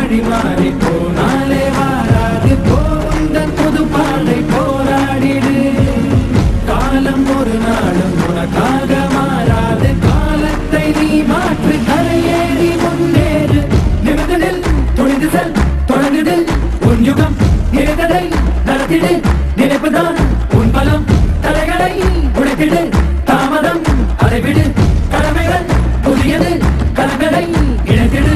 வழி மாறி போனாலே வாராது போந்தன் புது பாதை போராடிடு. காலம் ஒரு நாளும் உனக்காக மாறாது, காலத்தை நீ மாற்று, கரையேறி முன்னேறு. நிமிர்ந்ததில் துணிந்து செல், தொடங்குது உன் யுகம், நினைத்ததை நடத்திடு, நினைப்புதான் உன் பலம். தலைகளை உடைத்திடு, தாமதம் அதை விடு, கடமைகள் புதியது, கடமைகளை இணைத்திடு.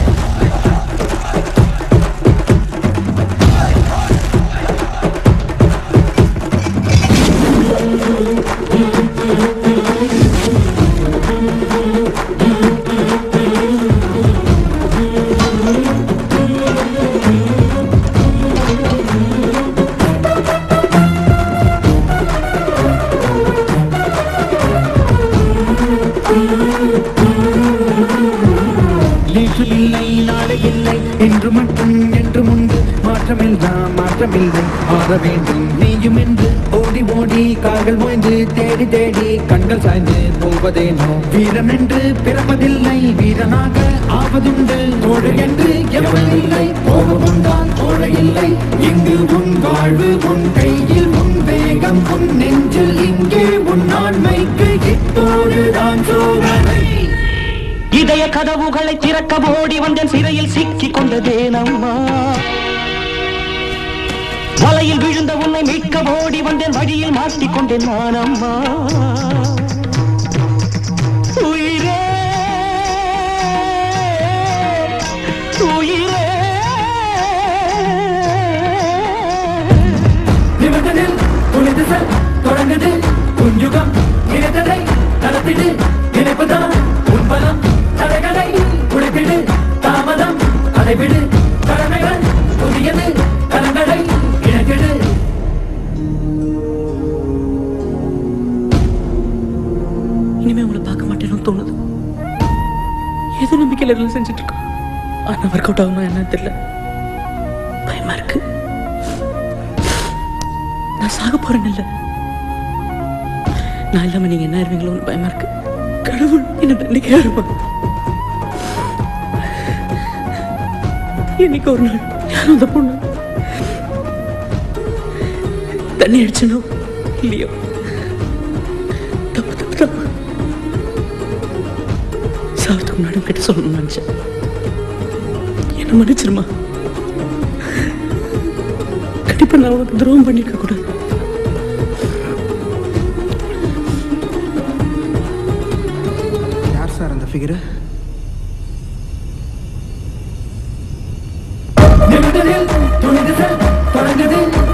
இல்லை நாளை இல்லை, இன்று மட்டும் என்று முன்பு மாற்றமெல்லாம் மாற்றமில்லை, மாற வேண்டும் நீயும் என்று. ஓடி ஓடி கால்கள் ஓய்ந்து தேடி தேடி கண்கள் சாய்ந்து போவதேனோ. வீரன் என்று பிறப்பதில்லை, வீரனாக ஆவதுண்டு. தோழு என்று எவனில்லை, கோபமுண்டான் தோழை இல்லை. இங்கு உன் வாழ்வு உன் கையில், உன் வேகம் உன் நெஞ்சில். இங்கே உன் ஆண்மைக்கு இப்போதுதான் சோதனை. இதய கதவுகளை திறக்க ஓடி வந்தேன், சிறையில் சிக்கிக் கொண்டதேனம்மா. வலையில் விழுந்த உன்னை மீட்க ஓடி வந்தேன், வழியில் மாட்டிக்கொண்டேன் நான் அம்மா. உயிரே உயிரே நிமிர்ந்ததில் துணிந்து செல், தொடங்குது உன் யுகம், நினைத்ததை நடத்திடு, நினைப்புதான் உன் பலம். தடைகளை உடைத்திடு, தாமதம் அதை விடு, கடமைகள் புதியது, கலங்களை இணைத்திடு. இனிமே உங்களை பார்க்க மாட்டேன்னு தோணுது. ஏதோ நம்பிக்கையில் எல்லாம் செஞ்சுட்டு இருக்கோம், ஆனா ஒர்க் அவுட் ஆகுமா என்ன தெரியல. பயமா இருக்கு. நான் சாக போறேன் இல்ல, நான் இல்லாம நீங்க என்ன இருவீங்களோன்னு பயமா இருக்கு. கடவுள் என்ன தண்டிக்கிறாருமா? இன்னைக்கு ஒரு நாள் யாரும் அந்த பொண்ணு தண்ணி அடிச்சனோ இல்லையோ, தப்பு தப்பு தப்பு. சாவத்துக்கு முன்னாடி கிட்ட சொல்லணும்னு நினைச்சேன். என்ன மன்னிச்சிருமா. கண்டிப்பா நான் உனக்கு துரோகம் பண்ணிருக்க கூடாது. யார் சார் அந்த ஃபிகர்? நிமிர்ந்ததில் துணிந்து செல், தொடங்குது